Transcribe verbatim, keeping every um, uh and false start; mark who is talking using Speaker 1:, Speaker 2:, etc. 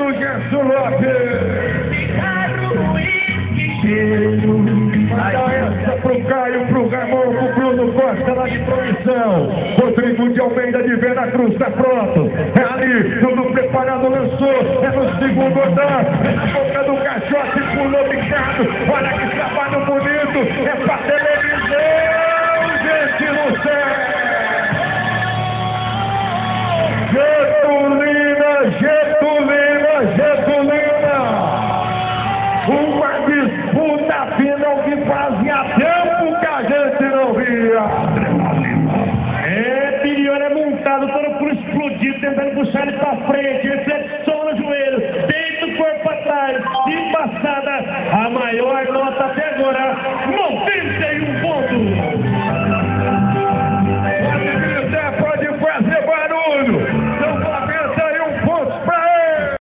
Speaker 1: do Gerson Lopes. Manda essa pro Caio, pro Ramon, pro Bruno Costa lá de Promissão. Rodrigo de Almeida de Vera Cruz, tá pronto. É ali, tudo preparado, lançou. É no segundo andar. É na boca do caixote, pulou picado. Olha que trabalho bonito. É pra televisão.